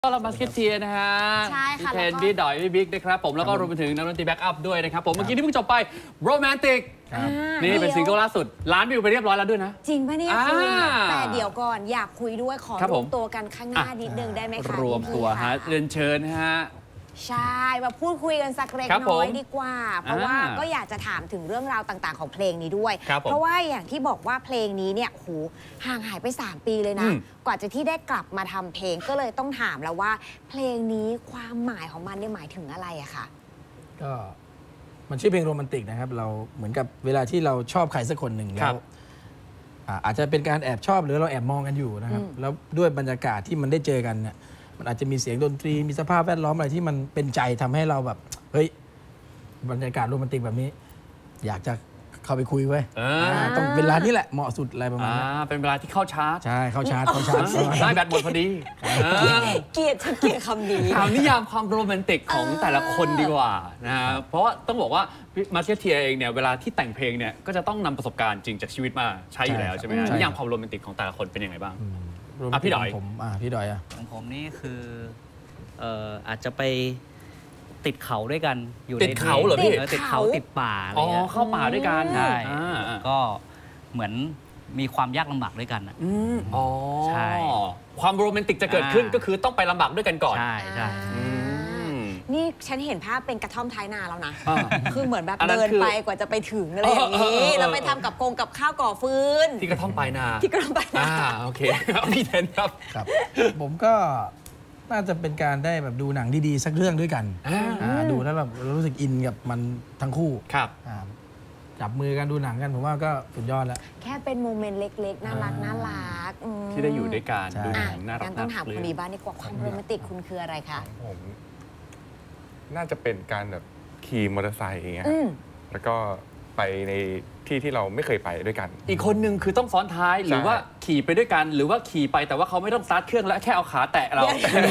ก็เรามาสเก็ตเทียนะฮะใช่ค่ะพี่เทนพี่ดอยพี่บิ๊กนะครับผมแล้วก็รวมไปถึงนักดนตรีแบ็กอัพด้วยนะครับผมเมื่อกี้ที่เพิ่งจบไปโรแมนติกนี่เป็นซิงเกิลล่าสุดล้านวิวไปเรียบร้อยแล้วด้วยนะจริงปะเนี่ยคุณแต่เดี๋ยวก่อนอยากคุยด้วยขอรวมตัวกันข้างหน้านิดนึงได้ไหมคะรวมตัวฮะเรียนเชิญฮะใช่มาพูดคุยกันสักเล็กน้อยดีกว่าเพราะว่าก็อยากจะถามถึงเรื่องราวต่างๆของเพลงนี้ด้วยเพราะว่าอย่างที่บอกว่าเพลงนี้เนี่ยโหห่างหายไป3 ปีเลยนะกว่าจะที่ได้กลับมาทำเพลงก็เลยต้องถามแล้วว่าเพลงนี้ความหมายของมันเนี่ยหมายถึงอะไรอะคะก็มันชื่อเพลงโรแมนติกนะครับเราเหมือนกับเวลาที่เราชอบใครสักคนหนึ่งแล้วอาจจะเป็นการแอบชอบหรือเราแอบมองกันอยู่นะครับแล้วด้วยบรรยากาศที่มันได้เจอกันเนี่ยมันอาจจะมีเสียงดนตรีมีสภาพแวดล้อมอะไรที่มันเป็นใจทำให้เราแบบเฮ้ยบรรยากาศโรแมนติกแบบนี้อยากจะเข้าไปคุยไว้ต้องเป็นเวลานี้แหละเหมาะสุดอะไรประมาณนี้เป็นเวลาที่เข้าชาร์จใช่เข้าชาร์จได้แบตหมดพอดีเกลียดคำนี้ถามนิยามความโรแมนติกของแต่ละคนดีกว่านะฮะเพราะว่าต้องบอกว่ามาสเก็ตเทียเองเนี่ยเวลาที่แต่งเพลงเนี่ยก็จะต้องนำประสบการณ์จริงจากชีวิตมาใช้อยู่แล้วใช่ไหมฮะนิยามความโรแมนติกของแต่ละคนเป็นยังไงบ้างพี่ดอยพี่ดอยของผมนี่คืออาจจะไปติดเขาด้วยกันอยู่ติดเขาเหรอพี่ติดเขาติดป่าอะไรเงี้ยเข้าป่าด้วยกันใช่ก็เหมือนมีความยากลำบากด้วยกันใช่ความโรแมนติกจะเกิดขึ้นก็คือต้องไปลำบากด้วยกันก่อนใช่นี่ฉันเห็นภาพเป็นกระท่อมท้ายนาแล้วนะคือเหมือนแบบเดินไปกว่าจะไปถึงอะไรอย่างนี้แล้วไปทำกับข้าวก่อฟืนที่กระท่อมปลายนาที่กระท่อมปลายนาโอเคพี่เทนครับผมก็น่าจะเป็นการได้แบบดูหนังดีๆสักเรื่องด้วยกันดูแล้วแบบรู้สึกอินกับมันทั้งคู่จับมือกันดูหนังกันผมว่าก็สุดยอดแล้วแค่เป็นโมเมนต์เล็กๆน่ารักที่ได้อยู่ด้วยกันดูหนังน่ารักต้องถามคนนี้บ้างดีกว่าความโรแมนติกคุณคืออะไรคะผมน่าจะเป็นการแบบขี่มอเตอร์ไซค์อย่างเงี้ยแล้วก็ไปในที่เราไม่เคยไปด้วยกันอีกคนนึงคือต้องซ้อนท้ายหรือว่าขี่ไปด้วยกันหรือว่าขี่ไปแต่ว่าเขาไม่ต้องสตาร์ทเครื่องและแค่เอาขาแตะเรา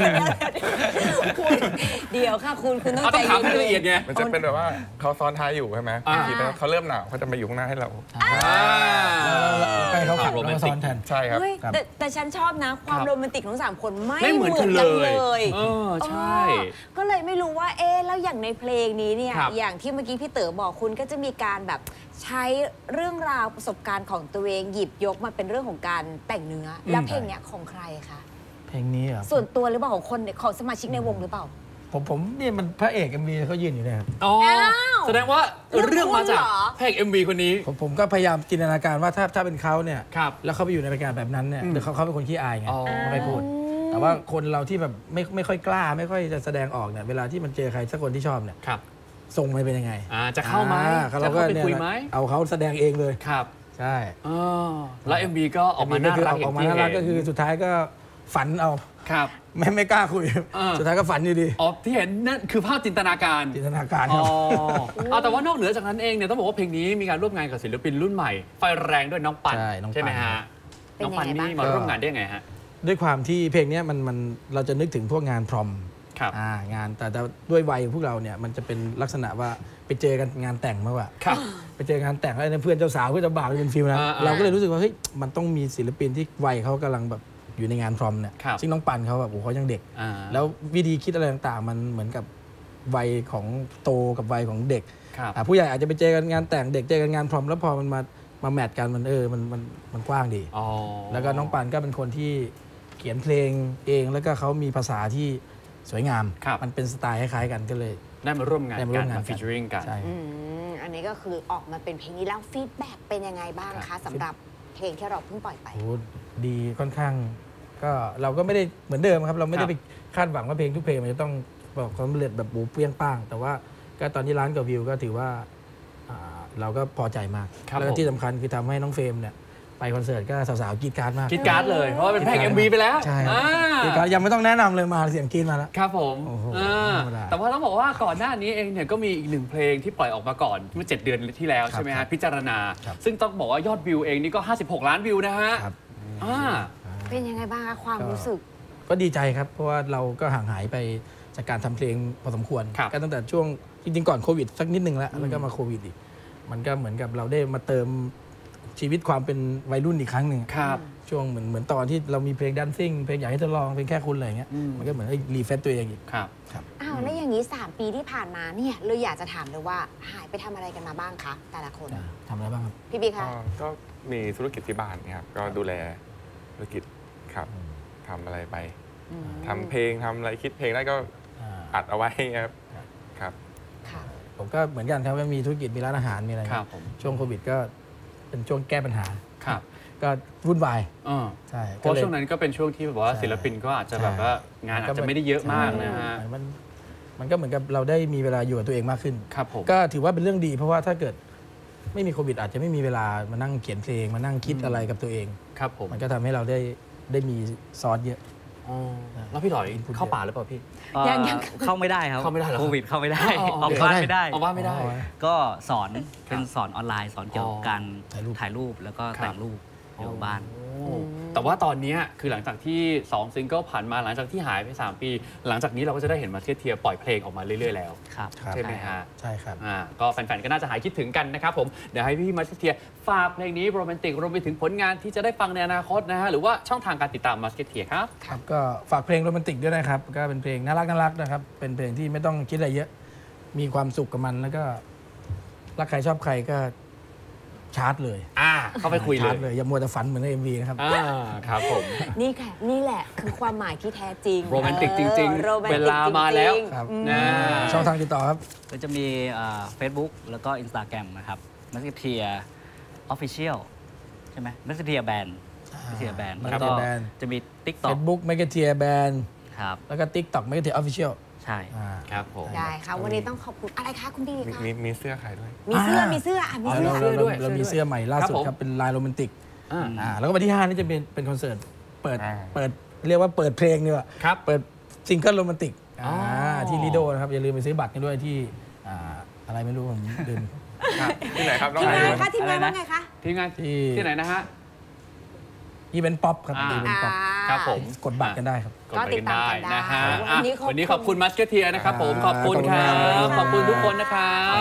เดี๋ยวค่ะคุณต้องถามให้ละเอียดไงมันจะเป็นแบบว่าเขาซ้อนท้ายอยู่ใช่ไหมขี่ไปเขาเริ่มหนาวเขาจะมาอยู่ข้างหน้าให้เราใกล้เขาขับเราซ้อนแทนใช่ครับแต่ฉันชอบนะความโรแมนติกของ3 คนไม่เหมือนกันเลยใช่ก็เลยไม่รู้ว่าแล้วอย่างในเพลงนี้เนี่ยอย่างที่เมื่อกี้พี่เต๋อบอกคุณก็จะมีการแบบใช้เรื่องราวประสบการณ์ของตัวเองหยิบยกมาเป็นเรื่องของการแต่งเนื้อแล้วเพลงนี้ของใครคะเพลงนี้ส่วนตัวหรือเปล่าของคนของสมาชิกในวงหรือเปล่าผมเนี่ยมันพระเอก MV เขายืนอยู่เนี่ยครับแสดงว่าเรื่องมาจากพระเอก MV คนนี้ผมก็พยายามจินตนาการว่าถ้าเป็นเขาเนี่ยแล้วเขาไปอยู่ในรายการแบบนั้นเนี่ยเดี๋ยวเขาเป็นคนขี้อายไงไม่พูดแต่ว่าคนเราที่แบบไม่ค่อยกล้าไม่ค่อยจะแสดงออกเนี่ยเวลาที่มันเจอใครสักคนที่ชอบเนี่ยทรงมันเป็นยังไงจะเข้าไหมจะเข้าไปคุยไหมเอาเขาแสดงเองเลยครับใช่แล้ว MV ก็ออกมาน่ารักออกมาน่ารักก็คือสุดท้ายก็ฝันเอาครับไม่กล้าคุยสุดท้ายก็ฝันอยู่ดีที่เห็นนั่นคือภาพจินตนาการครับแต่ว่านอกเหนือจากนั้นเองเนี่ยต้องบอกว่าเพลงนี้มีการร่วมงานกับศิลปินรุ่นใหม่ไฟแรงด้วยน้องปันใช่ไหมฮะน้องปันนี่มาร่วมงานได้ไงฮะด้วยความที่เพลงนี้มันเราจะนึกถึงพวกงานพรอมงานแต่ด้วยวัยพวกเราเนี่ยมันจะเป็นลักษณะว่าไปเจอกันงานแต่งมากกว่าไปเจองานแต่งแล้วเพื่อนเจ้าสาวเพื่อนเจ้าบ่าวเป็นฟิลนะเราก็เลยรู้สึกว่าเฮ้ยมันต้องมีศิลปินที่วัยเขากำลังแบบอยู่ในงานพรอมเนี่ยซึ่งน้องปันเขาแบบเขายังเด็กแล้ววิธีคิดอะไรต่างๆมันเหมือนกับวัยของโตกับวัยของเด็กผู้ใหญ่อาจจะไปเจอกันงานแต่งเด็กเจอกันงานพรอมแล้วพอมันมาแมทกันมันกว้างดีแล้วก็น้องปันก็เป็นคนที่เขียนเพลงเองแล้วก็เขามีภาษาที่สวยงามมันเป็นสไตล์คล้ายๆกันก็เลยได้มาร่วมงานกันมาฟีเจอริ่งกันอันนี้ก็คือออกมาเป็นเพลงนี้แล้วฟีดแบ็กเป็นยังไงบ้างคะสำหรับเพลงที่เราเพิ่งปล่อยไปดีค่อนข้างก็เราก็ไม่ได้เหมือนเดิมครับเราไม่ได้ไปคาดหวังว่าเพลงทุกเพลงมันจะต้องบอกความสำเร็จแบบบูเปี้ยงป้างแต่ว่าก็ตอนนี้ล้านกว่าวิวก็ถือว่าเราก็พอใจมากแล้วที่สำคัญคือทำให้น้องเฟรมเนี่ยไปคอนเสิร์ตก็สาวๆกรี๊ดการ์ดมากกรี๊ดการ์ดเลยเพราะว่าเป็นเพลง MV ไปแล้วใช่กรี๊ดการ์ดยังไม่ต้องแนะนำเลยมาเสียงกรี๊ดมาแล้วครับผมแต่ว่าต้องบอกว่าก่อนหน้านี้เองเนี่ยก็มีอีก1เพลงที่ปล่อยออกมาก่อนเมื่อ7 เดือนที่แล้วใช่ไหมฮะพิจารณาซึ่งต้องบอกว่ายอดวิวเองนี่ก็56 ล้านวิวนะฮะเป็นยังไงบ้างคะความรู้สึกก็ดีใจครับเพราะว่าเราก็ห่างหายไปจากการทำเพลงพอสมควรก็ตั้งแต่ช่วงจริงๆก่อนโควิดสักนิดนึงแล้วก็มาโควิดอีกมันก็เหมือนกับเราได้มาเติมชีวิตความเป็นวัยรุ่นอีกครั้งหนึ่งครับช่วงเหมือนตอนที่เรามีเพลงดันซิ่งเพลงอยากให้เธอลองเพลงแค่คุณอะไรอย่างเงี้ยมันก็เหมือนรีเฟซตัวเองอีกครับอ้าวแล้วอย่างนี้ 3 ปีที่ผ่านมาเนี่ยเลยอยากจะถามเลยว่าหายไปทำอะไรกันมาบ้างคะแต่ละคนทำอะไรบ้างครับพี่บิ๊กคะก็มีธุรกิจที่บ้านเนี่ยครับก็ดูแลธุรกิจครับทำอะไรไปทำเพลงทำอะไรคิดเพลงได้ก็อัดเอาไว้ครับครับค่ะผมก็เหมือนกันครับว่ามีธุรกิจมีร้านอาหารมีอะไรครับผมช่วงโควิดก็เป็นช่วงแก้ปัญหาครับก็วุ่นวายอ่าใช่เพราะช่วงนั้นก็เป็นช่วงที่แบบว่าศิลปินก็อาจจะแบบว่างานอาจจะไม่ได้เยอะมากนะฮะมันก็เหมือนกับเราได้มีเวลาอยู่กับตัวเองมากขึ้นครับผมก็ถือว่าเป็นเรื่องดีเพราะว่าถ้าเกิดไม่มีโควิดอาจจะไม่มีเวลามานั่งเขียนเพลงมานั่งคิดอะไรกับตัวเองครับผมมันก็ทำให้เราได้มีซอสเยอะอ๋อแล้วพี่หลอยเข้าป่าหรือเปล่าพี่ยังเข้าไม่ได้ครับเข้าไม่ได้เหรอโควิดเข้าไม่ได้อ๋อออกบ้านไม่ได้ออกบ้านไม่ได้ก็สอนเป็นสอนออนไลน์สอนเกี่ยวกับการถ่ายรูปถ่ายรูปแล้วก็ครับแต่งรูปอยู่บ้านโอ้แต่ว่าตอนเนี้ยคือหลังจากที่2ซิงเกิลผ่านมาหลังจากที่หายไป3 ปี หลังจากนี้เราก็จะได้เห็นมาเทียปล่อยเพลงออกมาเรื่อยๆแล้วครับครับใช่ไหมฮะใช่ครับก็แฟนๆ ก็น่าจะหายคิดถึงกันนะครับผม เดี๋ยวให้พี่มาสเทียฝากเพลงนี้โรแมนติกรวมไปถึงผลงานที่จะได้ฟังในอนาคตนะฮะ หรือว่าช่องทางการติดตามมาสเทียครับครับก็ฝากเพลงโรแมนติกด้วยนะครับ ก็เป็นเพลงน่ารักนะครับ เป็นเพลงที่ไม่ต้องคิดอะไรเยอะ มีความสุขกับมันแล้วก็รักใครชอบใครก็ชาร์จเลยเข้าไปคุยเลชาย ร์จเลยอย่ามัวแต่ฝันเหมือนใน MV นะครับครับผมนี่ค่ะนี่แหละคือความหมายที่แท้จริงโรแมนติกจริงโรแมนๆ เวติกลาจริงๆมาแล้วครับนะช่องทางติดต่อครับก็จะมีเฟซบุ๊กแล้วก็ Instagram นะครับมัสเทียออฟฟิเชียลใช่ไหมมัสเทียแบนมัสเทียแบนแล้วก็ Marketeer Band จะมี TikTok Facebook m a g a t e e r Band ครับแล้วก็ TikTok m a g a t e e r Official ใช่ครับผมได้ค่ะ วันนี้ต้องขอบคุณอะไรคะคุณพี่คะมีเสื้อขายด้วยมีเสื้อมีเสื้อมีอ๋อเสื้อเสื้อด้วยเรามีเสื้อใหม่ล่าสุดครับผมครับเป็นลายโรแมนติกอ่าแล้วก็วันที่ 5 นี่จะเป็นคอนเสิร์ตเปิดอ่าเรียกว่าเปิดเพลงดีกว่าครับเปิดซิงเกิลโรแมนติกอ๋อที่ลีโดนะครับ อย่าลืมไปซื้อบัตรกันด้วยที่อะไรไม่รู้ผมลืมครับที่ไหนครับน้องทีมไอซ์งานคะทีมงานว่าไงคะที่งานที่ที่ไหนนะฮะอีเวนต์ป๊อปครับอ่าอีเวนต์ป๊อปครับผมกดบัตรกันได้ครับกดไปกันได้นะฮะก็ติดตามกันได้วันนี้ขอบคุณมัสเทียนะครับผม ขอบคุณขอบคุณคครัรับบขอบคุณทุกคนนะครับ